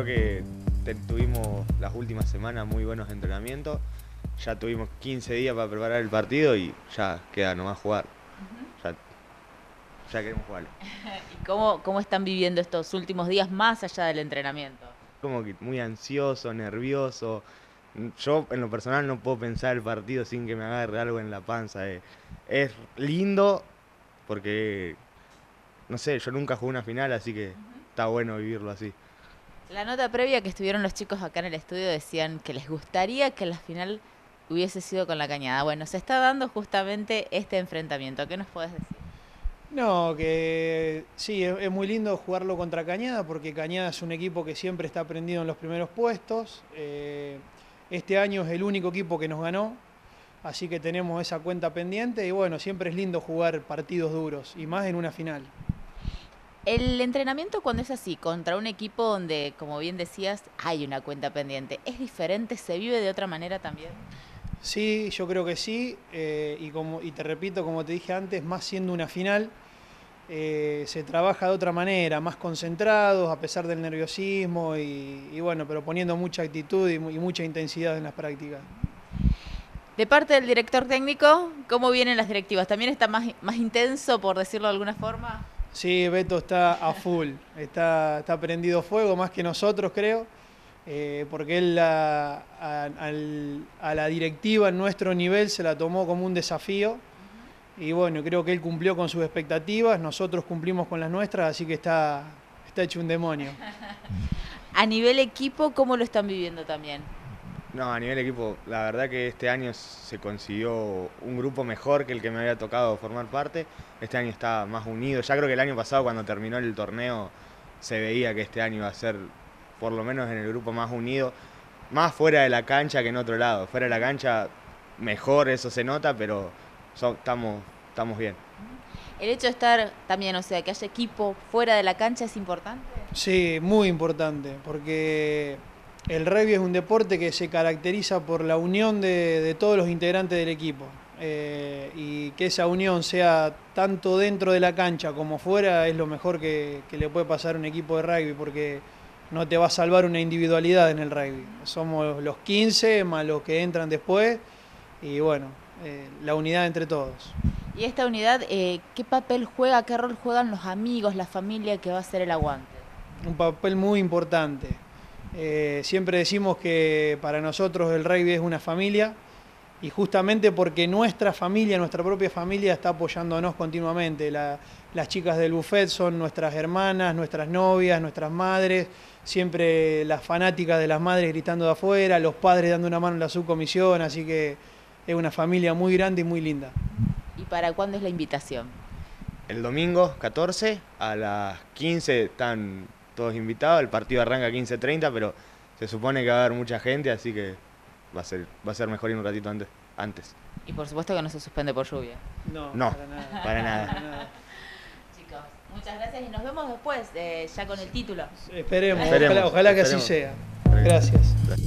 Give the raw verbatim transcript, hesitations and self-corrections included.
creo que te- tuvimos las últimas semanas muy buenos entrenamientos. Ya tuvimos quince días para preparar el partido y ya queda nomás jugar. Uh-huh. Ya, ya queremos jugar. ¿Y cómo, cómo están viviendo estos últimos días más allá del entrenamiento? Como que muy ansioso, nervioso. Yo en lo personal no puedo pensar el partido sin que me agarre algo en la panza. eh. Es lindo porque, no sé, yo nunca jugué una final, así que está bueno vivirlo así. La nota previa que estuvieron los chicos acá en el estudio decían que les gustaría que la final hubiese sido con la Cañada. Bueno, se está dando justamente este enfrentamiento. ¿Qué nos podés decir? No, que sí, es, es muy lindo jugarlo contra Cañada porque Cañada es un equipo que siempre está prendido en los primeros puestos. Eh, este año es el único equipo que nos ganó, así que tenemos esa cuenta pendiente y bueno, siempre es lindo jugar partidos duros y más en una final. El entrenamiento cuando es así, contra un equipo donde, como bien decías, hay una cuenta pendiente, ¿es diferente? ¿Se vive de otra manera también? Sí, yo creo que sí, eh, y, como, y te repito, como te dije antes, más siendo una final, eh, se trabaja de otra manera, más concentrados, a pesar del nerviosismo, y, y bueno, pero poniendo mucha actitud y, mu- y mucha intensidad en las prácticas. De parte del director técnico, ¿cómo vienen las directivas? ¿También está más, más intenso, por decirlo de alguna forma? Sí, Beto está a full, está, está prendido fuego, más que nosotros creo, eh, porque él a, a- al- a la directiva en nuestro nivel se la tomó como un desafío. Y bueno, creo que él cumplió con sus expectativas, nosotros cumplimos con las nuestras, así que está, está hecho un demonio. A nivel equipo, ¿cómo lo están viviendo también? No, a nivel equipo, la verdad que este año se consiguió un grupo mejor que el que me había tocado formar parte. Este año está más unido. Ya creo que el año pasado, cuando terminó el torneo, se veía que este año iba a ser, por lo menos en el grupo, más unido. Más fuera de la cancha que en otro lado. Fuera de la cancha, mejor, eso se nota, pero so- estamos, estamos bien. El hecho de estar también, o sea, que haya equipo fuera de la cancha es importante. Sí, muy importante, porque el rugby es un deporte que se caracteriza por la unión de, de todos los integrantes del equipo. Eh, y que esa unión sea tanto dentro de la cancha como fuera es lo mejor que, que le puede pasar a un equipo de rugby, porque no te va a salvar una individualidad en el rugby. Somos los quince más los que entran después y bueno, eh, la unidad entre todos. Y esta unidad, eh, ¿qué papel juega, qué rol juegan los amigos, la familia que va a hacer el aguante? Un papel muy importante. Eh, siempre decimos que para nosotros el rugby es una familia y justamente porque nuestra familia, nuestra propia familia está apoyándonos continuamente. La, las chicas del buffet son nuestras hermanas, nuestras novias, nuestras madres, siempre las fanáticas de las madres gritando de afuera, los padres dando una mano en la subcomisión, así que es una familia muy grande y muy linda. ¿Y para cuándo es la invitación? El domingo catorce a las quince están todos invitados. El partido arranca a quince treinta, pero se supone que va a haber mucha gente, así que va a ser, va a ser mejor ir un ratito antes. antes. Y por supuesto que no se suspende por lluvia. No, No, para nada. para nada. Para nada. Chicos, muchas gracias y nos vemos después, eh, ya con el título. Esperemos, Esperemos, ojalá, ojalá que esperemos. así sea. Gracias.